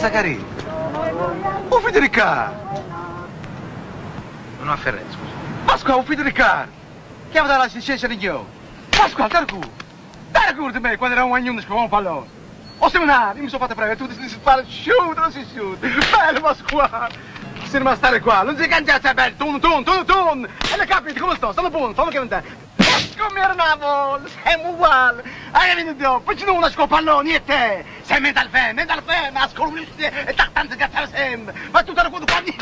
Zaccaria. Oh, figlio di Riccardo. Non ha Ferrezzo, scusa. Pasqua, un figlio di Riccardo. Chiama dalla licenza di Dio. Pasqua, dai cura di me quando era un agnuno che un pallone. O seminario, io mi sono fatto prendere, tu si spara, shoot, non si shoot. Bello, Pasqua. Se non stare qua, non si cangiazza, è bello, ton. E le capite come sto? Stanno buono, fammi che vendere. Come erano, siamo uguali. Hai poi ci una scopallone e te. Sei mental femme, ascolti e tanto cazzare sempre. Ma tu te lo puoi fare.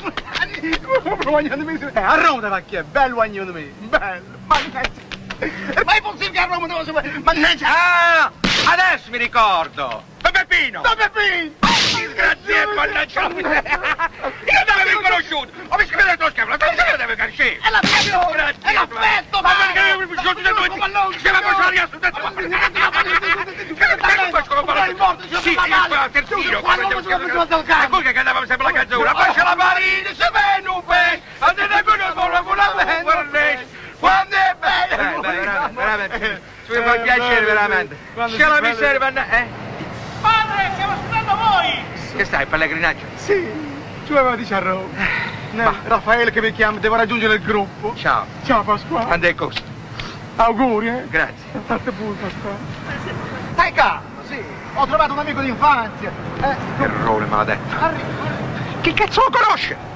A Roma da chi è bello agno di me, bello, mannaggia. Ma è possibile che a Roma devo sapere, mannaggia. Ah, adesso mi ricordo. Don Peppino. Disgraziato, mannaggia. Io non l'avevo conosciuto. Ho visto che detto lo schermo, la tua deve carcere. È l'affetto, ma perché mi sono tutto il pallone? Se la faccio la su detto, ma sì, il terzino, e poi che andavamo sempre alla cazzura, poi c'è la marina, se viene un pesce, andate con il quando è bello, veramente, ci fa piacere veramente, ce la mi serve, Padre, stiamo aspettando voi! Che stai, pellegrinaggio? Sì, ci aveva dice a Roma. Raffaele che mi chiama, devo raggiungere il gruppo. Ciao. Ciao Pasquale. Quando è costo? Auguri, eh? Grazie. State pure, Pasquale. Stai calmo, sì. Ho trovato un amico d'infanzia. Errore maledetto. Arriva. Che cazzo lo conosce?